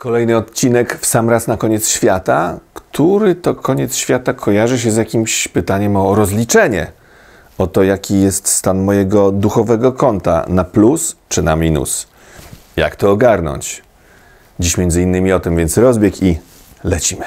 Kolejny odcinek w sam raz na koniec świata, który to koniec świata kojarzy się z jakimś pytaniem o rozliczenie. O to, jaki jest stan mojego duchowego konta, na plus czy na minus. Jak to ogarnąć? Dziś między innymi o tym, więc rozbieg i lecimy.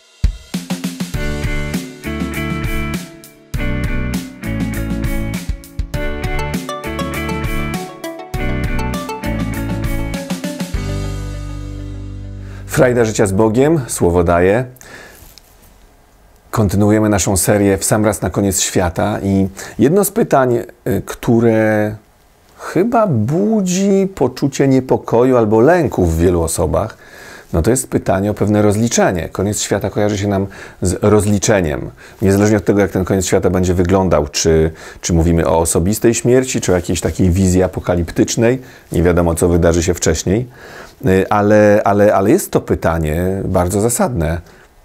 Frajda życia z Bogiem, słowo daje. Kontynuujemy naszą serię w sam raz na koniec świata i jedno z pytań, które chyba budzi poczucie niepokoju albo lęku w wielu osobach, no to jest pytanie o pewne rozliczenie. Koniec świata kojarzy się nam z rozliczeniem. Niezależnie od tego, jak ten koniec świata będzie wyglądał, czy mówimy o osobistej śmierci, czy o jakiejś takiej wizji apokaliptycznej, nie wiadomo, co wydarzy się wcześniej, ale jest to pytanie bardzo zasadne.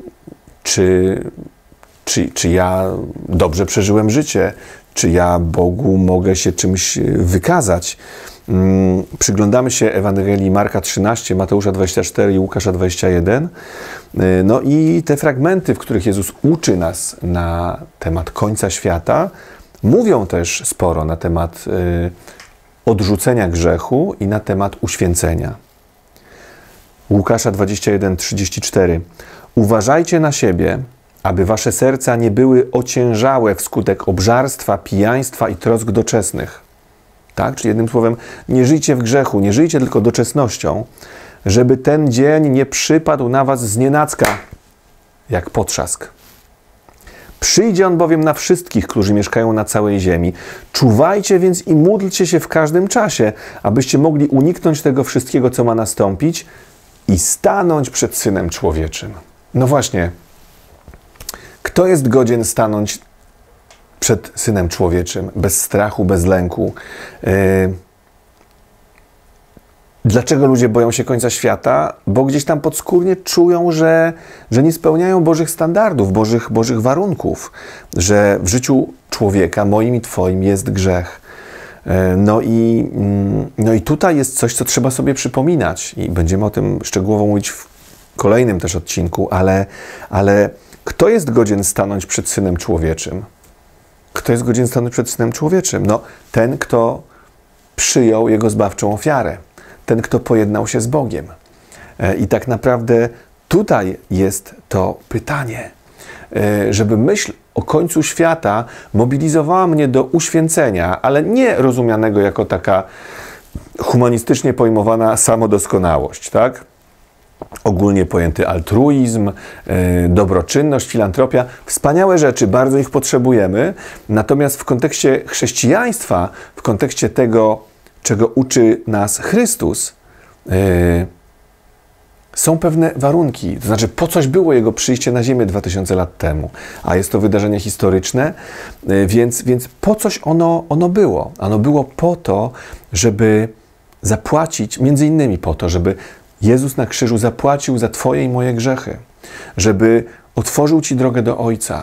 Czy ja dobrze przeżyłem życie? Czy ja Bogu mogę się czymś wykazać? Przyglądamy się Ewangelii Marka 13, Mateusza 24 i Łukasza 21. No i te fragmenty, w których Jezus uczy nas na temat końca świata, mówią też sporo na temat odrzucenia grzechu i na temat uświęcenia. Łukasza 21, 34. Uważajcie na siebie, aby wasze serca nie były ociężałe wskutek obżarstwa, pijaństwa i trosk doczesnych. Tak? Czyli jednym słowem, nie żyjcie w grzechu, nie żyjcie tylko doczesnością, żeby ten dzień nie przypadł na was znienacka, jak potrzask. Przyjdzie on bowiem na wszystkich, którzy mieszkają na całej ziemi. Czuwajcie więc i módlcie się w każdym czasie, abyście mogli uniknąć tego wszystkiego, co ma nastąpić i stanąć przed Synem Człowieczym. No właśnie, kto jest godzien stanąć przed Synem Człowieczym, bez strachu, bez lęku? Dlaczego ludzie boją się końca świata? Bo gdzieś tam podskórnie czują, że nie spełniają Bożych standardów, Bożych warunków, że w życiu człowieka, moim i Twoim, jest grzech. No i tutaj jest coś, co trzeba sobie przypominać i będziemy o tym szczegółowo mówić w kolejnym też odcinku, ale kto jest godzien stanąć przed Synem Człowieczym? Kto jest godzien stanąć przed Synem Człowieczym? No, ten, kto przyjął Jego zbawczą ofiarę. Ten, kto pojednał się z Bogiem. I tak naprawdę tutaj jest to pytanie. Żeby myśl o końcu świata mobilizowała mnie do uświęcenia, ale nie rozumianego jako taka humanistycznie pojmowana samodoskonałość, tak? Ogólnie pojęty altruizm, dobroczynność, filantropia. Wspaniałe rzeczy, bardzo ich potrzebujemy. Natomiast w kontekście chrześcijaństwa, w kontekście tego, czego uczy nas Chrystus, są pewne warunki. To znaczy, po coś było Jego przyjście na ziemię 2000 lat temu. A jest to wydarzenie historyczne, więc po coś ono było. Ono było po to, żeby zapłacić, między innymi po to, żeby Jezus na krzyżu zapłacił za Twoje i moje grzechy. Żeby otworzył Ci drogę do Ojca.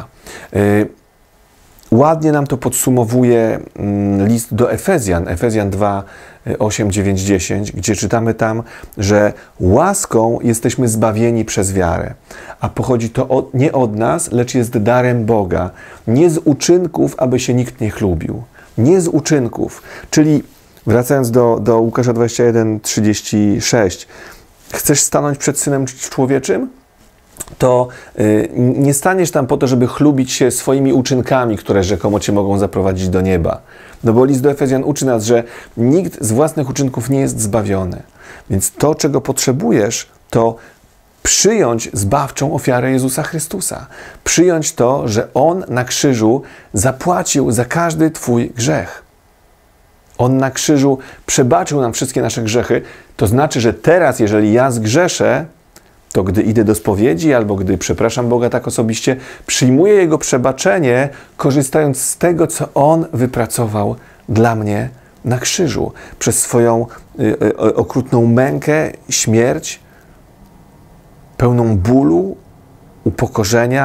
Ładnie nam to podsumowuje list do Efezjan, Efezjan 2, 8, 9, 10, gdzie czytamy tam, że łaską jesteśmy zbawieni przez wiarę, a pochodzi to nie od nas, lecz jest darem Boga, nie z uczynków, aby się nikt nie chlubił. Nie z uczynków. Czyli wracając do Łukasza 21, 36, chcesz stanąć przed Synem Człowieczym? To nie staniesz tam po to, żeby chlubić się swoimi uczynkami, które rzekomo Cię mogą zaprowadzić do nieba. No bo list do Efezjan uczy nas, że nikt z własnych uczynków nie jest zbawiony. Więc to, czego potrzebujesz, to przyjąć zbawczą ofiarę Jezusa Chrystusa. Przyjąć to, że On na krzyżu zapłacił za każdy Twój grzech. On na krzyżu przebaczył nam wszystkie nasze grzechy. To znaczy, że teraz, jeżeli ja zgrzeszę, to gdy idę do spowiedzi albo gdy przepraszam Boga tak osobiście, przyjmuję Jego przebaczenie, korzystając z tego, co On wypracował dla mnie na krzyżu. Przez swoją okrutną mękę, śmierć, pełną bólu, upokorzenia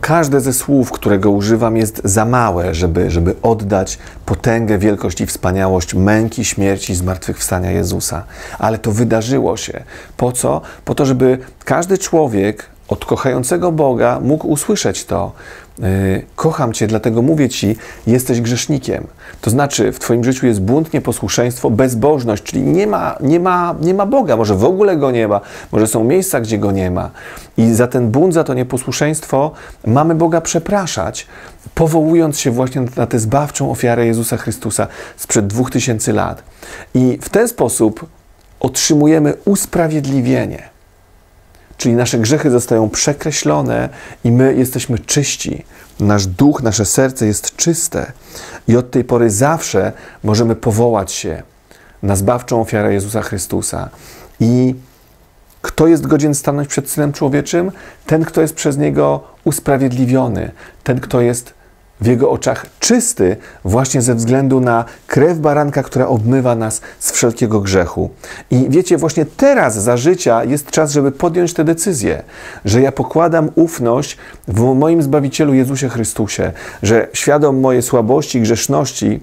każde ze słów, którego używam, jest za małe, żeby oddać potęgę, wielkość i wspaniałość męki, śmierci i zmartwychwstania Jezusa. Ale to wydarzyło się. Po co? Po to, żeby każdy człowiek od kochającego Boga mógł usłyszeć to. Kocham Cię, dlatego mówię Ci, jesteś grzesznikiem. To znaczy, w Twoim życiu jest bunt, nieposłuszeństwo, bezbożność, czyli nie ma Boga, może w ogóle Go nie ma, może są miejsca, gdzie Go nie ma. I za ten bunt, za to nieposłuszeństwo mamy Boga przepraszać, powołując się właśnie na tę zbawczą ofiarę Jezusa Chrystusa sprzed 2000 lat. I w ten sposób otrzymujemy usprawiedliwienie. Czyli nasze grzechy zostają przekreślone i my jesteśmy czyści. Nasz duch, nasze serce jest czyste. I od tej pory zawsze możemy powołać się na zbawczą ofiarę Jezusa Chrystusa. I kto jest godzien stanąć przed Synem Człowieczym? Ten, kto jest przez Niego usprawiedliwiony. Ten, kto jest w Jego oczach czysty właśnie ze względu na krew baranka, która obmywa nas z wszelkiego grzechu. I wiecie, właśnie teraz za życia jest czas, żeby podjąć tę decyzję, że ja pokładam ufność w moim Zbawicielu Jezusie Chrystusie, że świadom mojej słabości, grzeszności,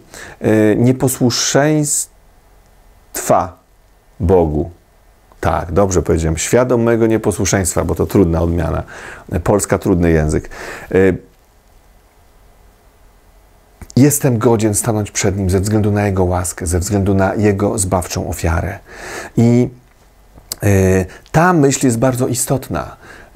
nieposłuszeństwa Bogu. Tak, dobrze powiedziałem. Świadom mojego nieposłuszeństwa, bo to trudna odmiana. Polska, trudny język. Jestem godzien stanąć przed Nim ze względu na Jego łaskę, ze względu na Jego zbawczą ofiarę. I ta myśl jest bardzo istotna,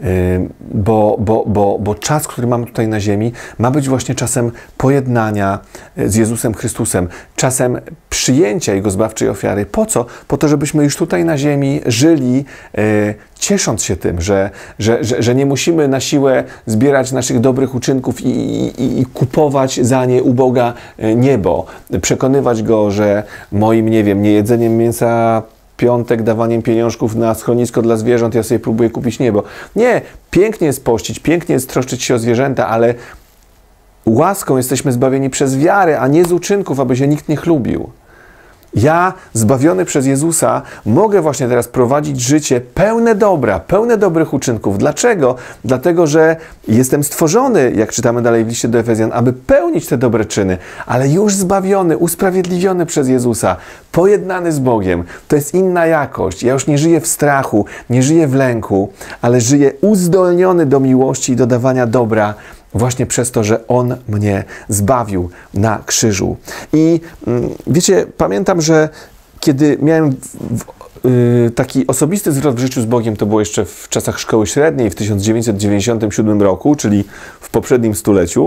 bo czas, który mamy tutaj na ziemi, ma być właśnie czasem pojednania z Jezusem Chrystusem, czasem przyjęcia Jego zbawczej ofiary. Po co? Po to, żebyśmy już tutaj na ziemi żyli, ciesząc się tym, że nie musimy na siłę zbierać naszych dobrych uczynków i kupować za nie u Boga niebo. Przekonywać Go, że moim, nie wiem, niejedzeniem mięsa piątek, dawaniem pieniążków na schronisko dla zwierząt, ja sobie próbuję kupić niebo. Nie, pięknie jest pościć, pięknie jest troszczyć się o zwierzęta, ale łaską jesteśmy zbawieni przez wiarę, a nie z uczynków, aby się nikt nie chlubił. Ja, zbawiony przez Jezusa, mogę właśnie teraz prowadzić życie pełne dobra, pełne dobrych uczynków. Dlaczego? Dlatego, że jestem stworzony, jak czytamy dalej w liście do Efezjan, aby pełnić te dobre czyny, ale już zbawiony, usprawiedliwiony przez Jezusa, pojednany z Bogiem. To jest inna jakość. Ja już nie żyję w strachu, nie żyję w lęku, ale żyję uzdolniony do miłości i do dawania dobra, właśnie przez to, że On mnie zbawił na krzyżu. I wiecie, pamiętam, że kiedy miałem taki osobisty zwrot w życiu z Bogiem, to było jeszcze w czasach szkoły średniej, w 1997 roku, czyli w poprzednim stuleciu.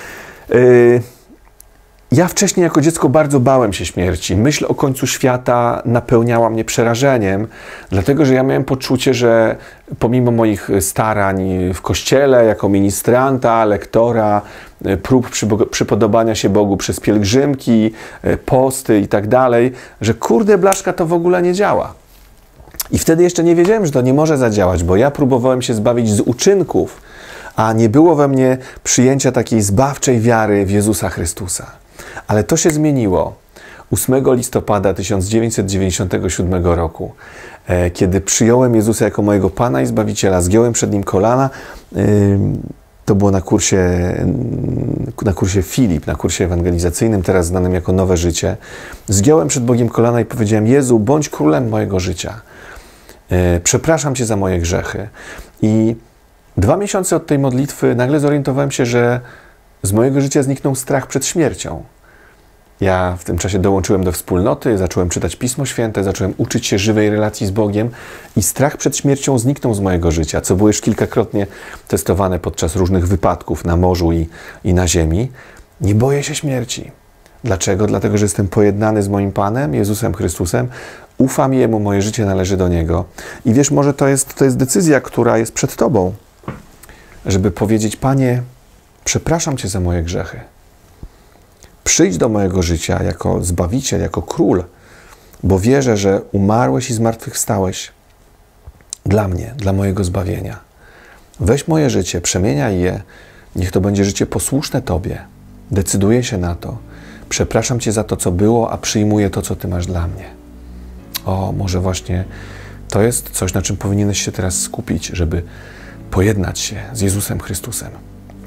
Ja wcześniej jako dziecko bardzo bałem się śmierci. Myśl o końcu świata napełniała mnie przerażeniem, dlatego że ja miałem poczucie, że pomimo moich starań w kościele, jako ministranta, lektora, prób przypodobania się Bogu przez pielgrzymki, posty i tak dalej, że kurde blaszka to w ogóle nie działa. I wtedy jeszcze nie wiedziałem, że to nie może zadziałać, bo ja próbowałem się zbawić z uczynków, a nie było we mnie przyjęcia takiej zbawczej wiary w Jezusa Chrystusa. Ale to się zmieniło 8 listopada 1997 roku, kiedy przyjąłem Jezusa jako mojego Pana i Zbawiciela, zgiąłem przed Nim kolana. To było na kursie Filip, na kursie ewangelizacyjnym, teraz znanym jako Nowe Życie. Zgiąłem przed Bogiem kolana i powiedziałem: Jezu, bądź królem mojego życia. Przepraszam Cię za moje grzechy. I 2 miesiące od tej modlitwy nagle zorientowałem się, że z mojego życia zniknął strach przed śmiercią. Ja w tym czasie dołączyłem do wspólnoty, zacząłem czytać Pismo Święte, zacząłem uczyć się żywej relacji z Bogiem i strach przed śmiercią zniknął z mojego życia, co było już kilkakrotnie testowane podczas różnych wypadków na morzu i na ziemi. Nie boję się śmierci. Dlaczego? Dlatego, że jestem pojednany z moim Panem, Jezusem Chrystusem, ufam Jemu, moje życie należy do Niego. I wiesz, może to jest decyzja, która jest przed Tobą, żeby powiedzieć: Panie, przepraszam Cię za moje grzechy. Przyjdź do mojego życia jako Zbawiciel, jako Król, bo wierzę, że umarłeś i zmartwychwstałeś dla mnie, dla mojego zbawienia. Weź moje życie, przemieniaj je, niech to będzie życie posłuszne Tobie. Decyduję się na to. Przepraszam Cię za to, co było, a przyjmuję to, co Ty masz dla mnie. O, może właśnie to jest coś, na czym powinieneś się teraz skupić, żeby pojednać się z Jezusem Chrystusem.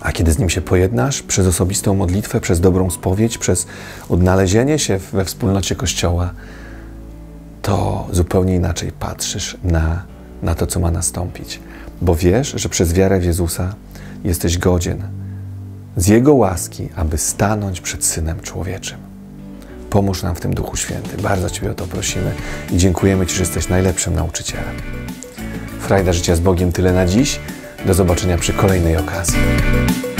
A kiedy z Nim się pojednasz, przez osobistą modlitwę, przez dobrą spowiedź, przez odnalezienie się we wspólnocie Kościoła, to zupełnie inaczej patrzysz na to, co ma nastąpić. Bo wiesz, że przez wiarę w Jezusa jesteś godzien z Jego łaski, aby stanąć przed Synem Człowieczym. Pomóż nam w tym, Duchu Święty. Bardzo Ciebie o to prosimy i dziękujemy Ci, że jesteś najlepszym nauczycielem. Frajda życia z Bogiem tyle na dziś. Do zobaczenia przy kolejnej okazji.